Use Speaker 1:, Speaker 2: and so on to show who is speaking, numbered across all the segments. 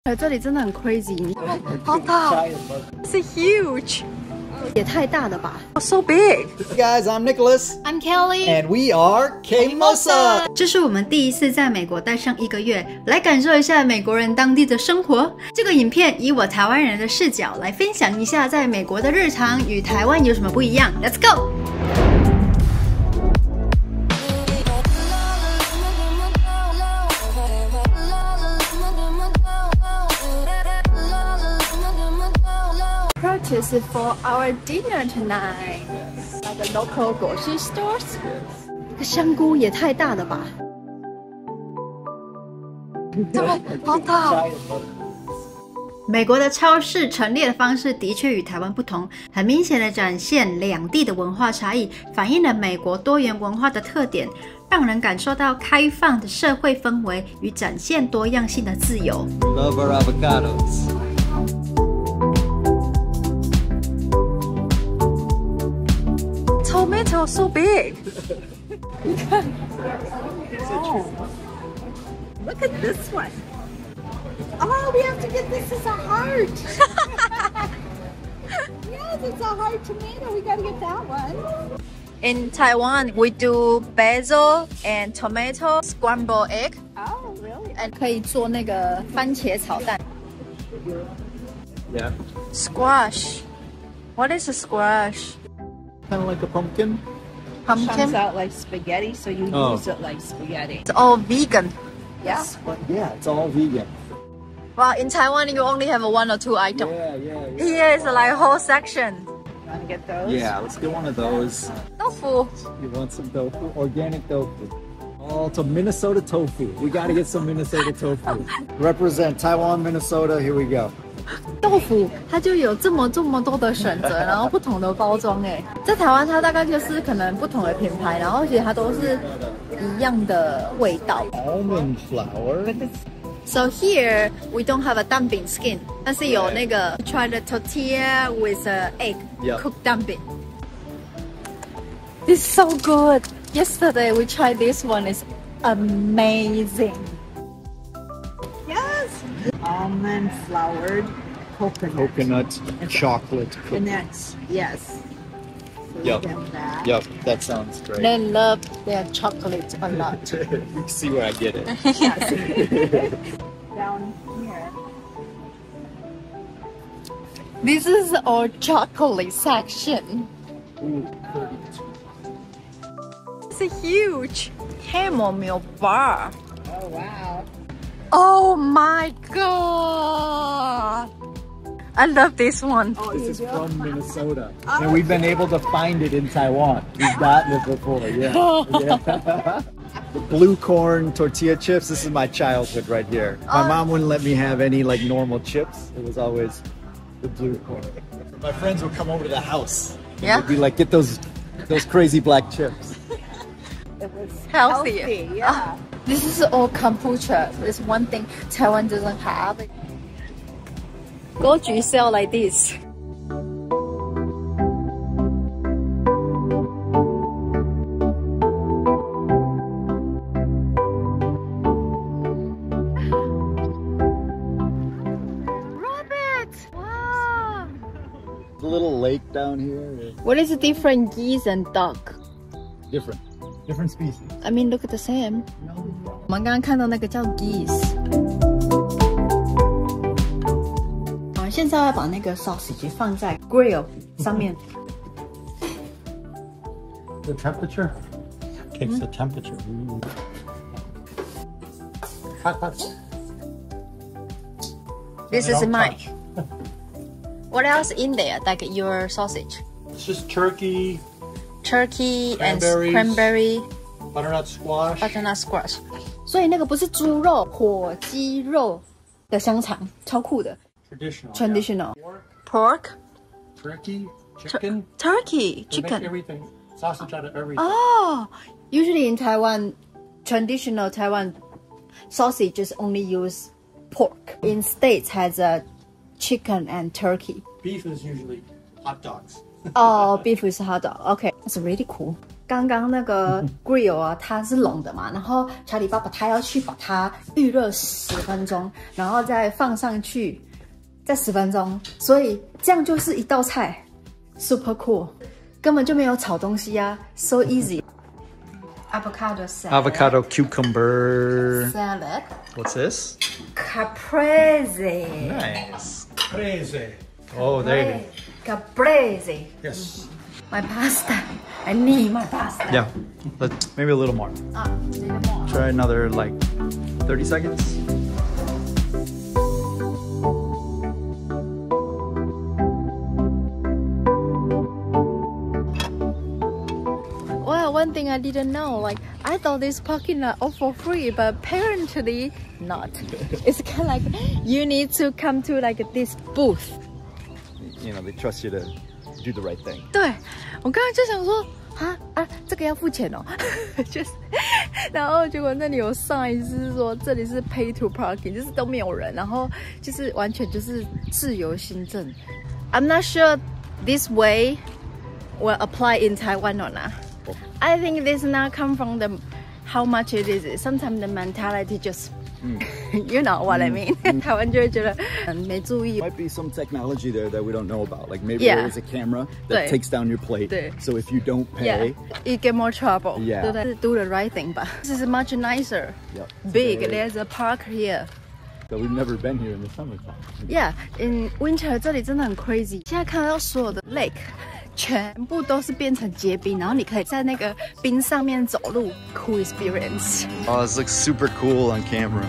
Speaker 1: 这里真的很 crazy， 好大，是 huge， 也太大了吧 ，so big。
Speaker 2: Hey guys, I'm Nicholas.
Speaker 1: I'm Kelly.
Speaker 2: And we are K-Mosa.
Speaker 3: 这是我们第一次在美国待上1个月，来感受一下美国人当地的生活。这个影片以我台湾人的视角来分享一下在美国的日常与台湾有什么不一样。Let's go！
Speaker 1: Purchase for our dinner tonight. Like the local grocery stores. 这香菇也太大了吧！这么好大哦！
Speaker 3: 美国的超市陈列的方式的确与台湾不同，很明显的展现两地的文化差异，反映了美国多元文化的特点，让人感受到开放的社会氛围与展现多样性的自由。
Speaker 2: Love our avocados.
Speaker 1: Tomato so big. Wow. Look at this one. Oh, we have to get this as a heart. Yes, it's a heart tomato. We gotta get that one. In Taiwan, we do basil and tomato scrambled egg. Oh, really? And 可以做那个番茄炒蛋。
Speaker 2: Yeah.
Speaker 1: Squash. What is a squash?
Speaker 2: Kind of like a pumpkin.
Speaker 1: Pumpkin.
Speaker 4: Comes out like spaghetti, so you use it like spaghetti.
Speaker 1: It's all vegan. Yeah.
Speaker 2: But yeah, it's all vegan.
Speaker 1: Well, in Taiwan, you only have 1 or 2 items.
Speaker 2: Yeah.
Speaker 1: Here is like a whole section.
Speaker 4: Want to get those?
Speaker 2: Yeah, let's get one of those.
Speaker 1: Tofu.
Speaker 2: You want some tofu? Organic tofu. Oh, it's a Minnesota tofu. We gotta get some Minnesota tofu. Represent Taiwan, Minnesota. Here we go.
Speaker 1: 豆腐它就有这么多的选择，然后不同的包装哎，在台湾它大概就是可能不同的品牌，然后其实它都是一样的味道。
Speaker 2: Almond flour.
Speaker 1: So here we don't have a dumpling skin， 但是有那个 try the tortilla with egg cooked dumpling. This is so good. Yesterday we tried this one. It's amazing.
Speaker 4: Yes. Almond floured coconut.
Speaker 2: Chocolate.
Speaker 4: And that's, yes. So
Speaker 2: Yep.
Speaker 4: we have that.
Speaker 2: Yep, that sounds great.
Speaker 1: They love their chocolate a lot.
Speaker 2: You can see where I get it.
Speaker 4: Down here.
Speaker 1: This is our chocolate section. It's a huge chamomile bar.
Speaker 4: Oh, wow.
Speaker 1: Oh my god! I love this one.
Speaker 4: Oh,
Speaker 2: This
Speaker 4: you
Speaker 2: is
Speaker 4: do?
Speaker 2: from Minnesota. And we've been able to find it in Taiwan. We've gotten it before, yeah. The blue corn tortilla chips, this is my childhood right here. My mom wouldn't let me have any like normal chips. It was always the blue corn. My friends would come over to the house.
Speaker 1: Yeah.
Speaker 2: They'd be like, get those crazy black chips.
Speaker 4: It was
Speaker 1: Healthy.
Speaker 4: yeah.
Speaker 1: This is all kombucha. It's one thing Taiwan doesn't have. Goju sell like this. Rabbit! Wow!
Speaker 2: The little lake down here.
Speaker 1: What is the difference geese and duck?
Speaker 2: Different species.
Speaker 1: I mean, look at the same. 我们刚刚看到那个叫 geese。现在要把那个 sausage 放在 grill 上面。
Speaker 2: The temperature? Takes the temperature. Hot.
Speaker 1: This is mine. What else in there? Like your sausage?
Speaker 2: It's just turkey,
Speaker 1: Turkey and
Speaker 2: Cranberries.
Speaker 1: cranberry,
Speaker 2: butternut squash.
Speaker 1: butternut squash. 所以那个不是猪肉，火鸡肉的香肠，超酷的。Traditional. Pork,
Speaker 2: Turkey, chicken.
Speaker 1: turkey,
Speaker 2: They make
Speaker 1: chicken.
Speaker 2: everything. Sausage out of everything.
Speaker 1: Oh, usually in Taiwan, traditional Taiwan sausages only use pork. In States has a chicken and turkey.
Speaker 2: Beef is usually hot dogs.
Speaker 1: Oh, beef with hot dog. Okay, that's really cool.
Speaker 3: 刚刚那个 grill 啊，它是冷的嘛，然后查理爸爸他要去把它预热10分钟，然后再放上去，再10分钟，所以这样就是一道菜 ，super cool， 根本就没有炒东西啊 ，so easy。Avocado salad.
Speaker 2: Avocado cucumber.
Speaker 3: Salad.
Speaker 2: What's this?
Speaker 3: Caprese.
Speaker 2: Nice.
Speaker 5: Prese.
Speaker 2: Oh, there you go.
Speaker 3: Caprese.
Speaker 5: Yes.
Speaker 3: My pasta. I need my pasta.
Speaker 2: Yeah, maybe a little more.
Speaker 3: Little more.
Speaker 2: Try another like 30 seconds.
Speaker 1: Well, one thing I didn't know, like I thought this parking lot all for free, but apparently not. It's kind of like you need to come to like this booth.
Speaker 2: You know, they trust you to do the right thing.
Speaker 1: 对，我刚刚就想说这个要付钱哦，就是然后结果那里有sign是说这里是 pay to parking， 就是都没有人，然后就是完全就是自由行政。I'm not sure this way will apply in Taiwan or not. I think this not come from the how much it is. Sometimes the mentality just you know what I mean. 台湾就会觉得没注意。
Speaker 2: Might be some technology there that we don't know about. Like maybe
Speaker 1: Yeah.
Speaker 2: there is a camera that takes down your plate.
Speaker 1: 对
Speaker 2: So if you don't
Speaker 1: Yeah,
Speaker 2: pay,
Speaker 1: you get more trouble.
Speaker 2: Yeah.
Speaker 1: 对不对？ Do the right thing 吧。This is much nicer.
Speaker 2: Yep.
Speaker 1: Big.
Speaker 2: Very-
Speaker 1: There's a park here.
Speaker 2: So we've never been here in the summertime.
Speaker 1: Yeah, in winter 这里真的很 crazy。现在看到所有的 lake 全部都是变成结冰，然后你可以在那个冰上面走路 ，cool experience。
Speaker 2: Oh, this looks super cool on camera.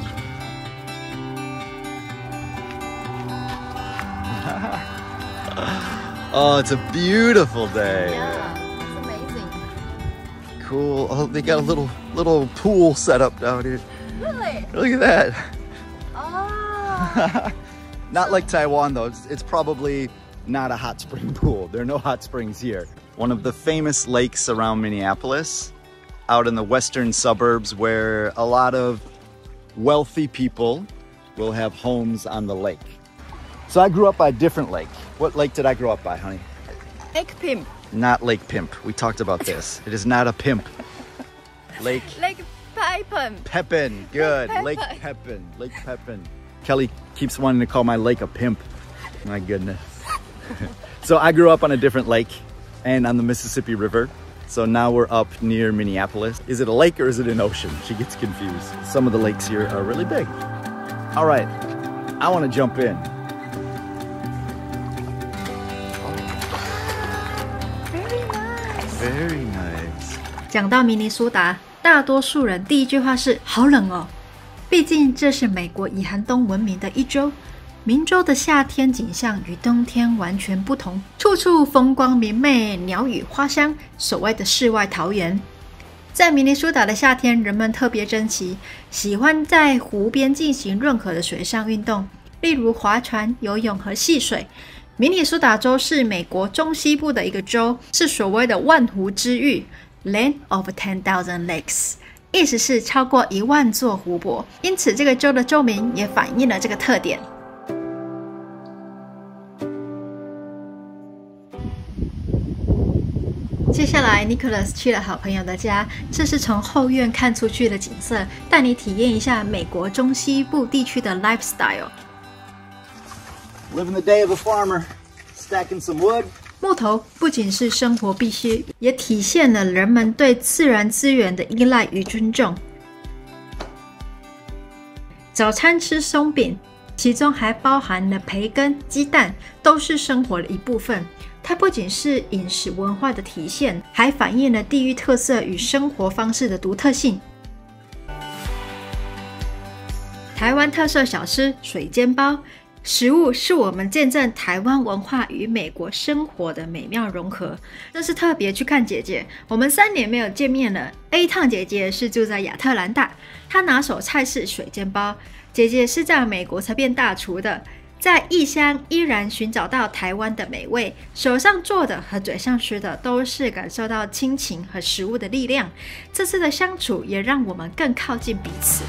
Speaker 2: Oh, it's a beautiful day.
Speaker 1: Yeah, it's amazing.
Speaker 2: Cool. Oh, they got a little pool set up down here.
Speaker 1: Really?
Speaker 2: Look at that.
Speaker 1: Oh.
Speaker 2: Not like Taiwan though. It's probably not a hot spring pool. There are no hot springs here. One of the famous lakes around Minneapolis, out in the western suburbs where a lot of wealthy people will have homes on the lake. So I grew up by a different lake. What lake did I grow up by, honey?
Speaker 1: Lake Pimp.
Speaker 2: Not Lake Pimp. We talked about this. It is not a pimp. Lake
Speaker 1: Lake Pipin.
Speaker 2: Pepin. Good. Lake Pepin. Lake Pepin. Kelly keeps wanting to call my lake a pimp. My goodness. So I grew up on a different lake and on the Mississippi River. So now we're up near Minneapolis. Is it a lake or is it an ocean? She gets confused. Some of the lakes here are really big. All right, I want to jump in.
Speaker 1: Very nice.
Speaker 2: Very nice.
Speaker 3: 讲到明尼苏达，大多数人第一句话是好冷哦，毕竟这是美国以寒冬闻名的一州。明州的夏天景象与冬天完全不同，处处风光明媚，鸟语花香，所谓的世外桃源。在明尼苏达的夏天，人们特别珍惜，喜欢在湖边进行任何的水上运动，例如划船、游泳和戏水。明尼苏达州是美国中西部的一个州，是所谓的万湖之域 （Land of 10,000 Lakes）， 意思是超过10000座湖泊，因此这个州的州名也反映了这个特点。接下来 Nicholas 去了好朋友的家，这是从后院看出去的景色，带你体验一下美国中西部地区的 lifestyle。
Speaker 2: Living the day of a farmer, stacking some wood.
Speaker 3: 木头不仅是生活必须，也体现了人们对自然资源的依赖与尊重。早餐吃松饼，其中还包含了培根、鸡蛋，都是生活的一部分。它不仅是饮食文化的体现，还反映了地域特色与生活方式的独特性。台湾特色小吃水煎包，食物是我们见证台湾文化与美国生活的美妙融合。这是特别去看姐姐，我们3年没有见面了。A 趟姐姐是住在亚特兰大，她拿手菜是水煎包。姐姐是在美国才变大厨的，在异乡依然寻找到台湾的美味，手上做的和嘴上吃的都是感受到亲情和食物的力量。这次的相处也让我们更靠近彼此。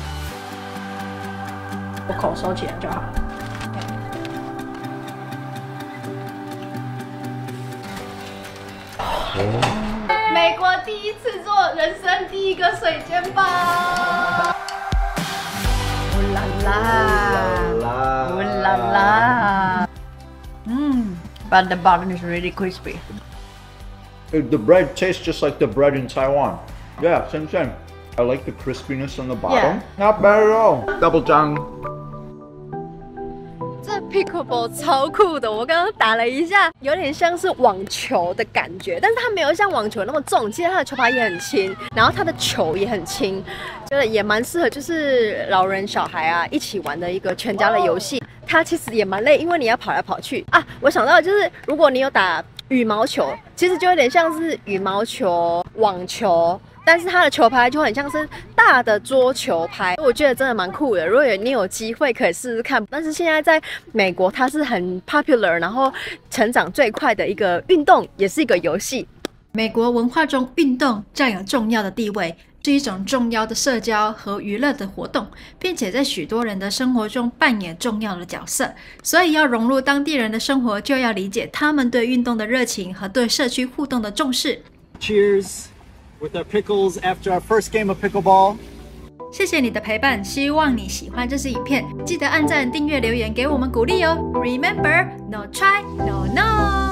Speaker 3: 我口收起来就好。
Speaker 1: 美国第一次
Speaker 3: 人生第一个水煎包。乌啦啦，乌啦啦。But the bottom is really crispy.
Speaker 5: The bread tastes just like the bread in Taiwan. Yeah, same. I like the crispiness on the bottom.
Speaker 3: Yeah.
Speaker 5: Not bad at all. Double tongue.
Speaker 3: 这 pickleball 超酷的，我刚刚打了一下，有点像是网球的感觉，但是它没有像网球那么重，其实它的球拍也很轻，然后它的球也很轻，就是也蛮适合就是老人小孩啊一起玩的一个全家的游戏。它其实也蛮累，因为你要跑来跑去啊。我想到的就是如果你有打羽毛球，其实就有点像是羽毛球、网球。但是它的球拍就很像是大的桌球拍，我觉得真的蛮酷的。如果你有机会可以试试看。但是现在在美国，它是很 popular， 然后成长最快的一个运动，也是一个游戏。美国文化中，运动占有重要的地位，是一种重要的社交和娱乐的活动，并且在许多人的生活中扮演重要的角色。所以要融入当地人的生活，就要理解他们对运动的热情和对社区互动的重视。
Speaker 2: Cheers with our pickles after our first game of pickleball.
Speaker 3: 谢谢你的陪伴，希望你喜欢这支影片，记得按赞、订阅、留言给我们鼓励哦。Remember, no try, no know.